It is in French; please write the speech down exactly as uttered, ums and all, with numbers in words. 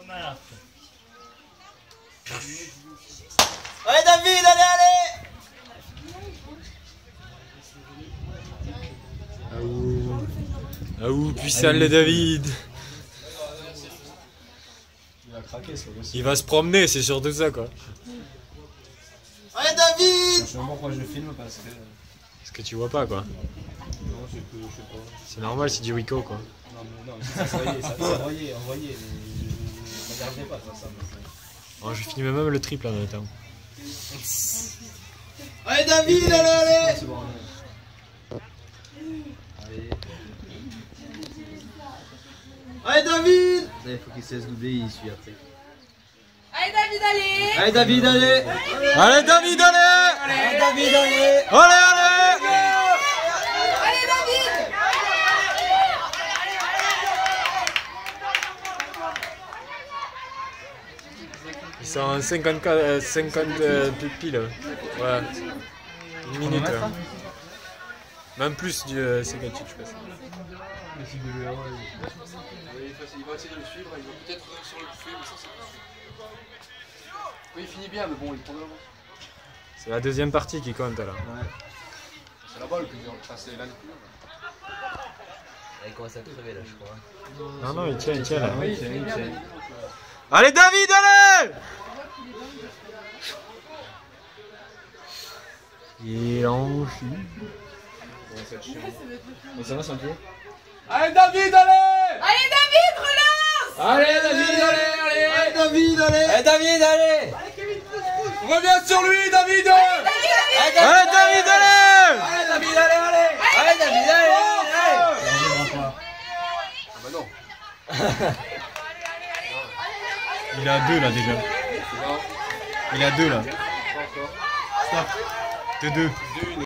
Allez David, allez, allez. Aouh, Aouh, puissant le David. Il va craquer, c'est possible. Il va se promener, c'est surtout ça quoi. Allez David. Je sais pas pourquoi je filme parce que... Parce que tu vois pas quoi. Non, c'est que je sais pas. C'est normal, c'est du Wico quoi. Non, mais non, ça se voyait, ça se voyait, on voyait, mais je ne regardais pas ça. Oh, je filme même le triple en même temps. Allez David, allez, allez. Allez. Allez David. Il faut qu'il cesse doubler, il suit après. Allez David, allez. Allez David, allez. Allez David, allez. Allez David, allez. Allez, allez. Allez David. Ils sont en cinquante-quatre, cinquante euh, pile. Ouais. Une minute. Hein. Même plus du euh, cinquante-huit, je pense. Il va essayer de le suivre, il va peut-être sur le buffet, mais ça c'est pas sûr. Oui, il finit bien, mais bon, il prend de l'avance. C'est la deuxième partie qui compte là. Ouais. C'est la balle que j'ai retracé là. Il commence à crever là, je crois. Non, non, il tient, il tient là. Oui, il tient, il tient. Allez David, allez. Il en chie. Mais ça va, c'est un peu. Allez David, allez. Allez David, relance. Allez David, allez, allez. Allez David, allez. Allez David, allez. Reviens sur lui, David. Allez David, allez. Allez David, allez, allez. Allez David, allez. Ah bah non. Il est à deux là déjà. Non, Il est à deux là. pas encore. Stop. De deux. Deux, une.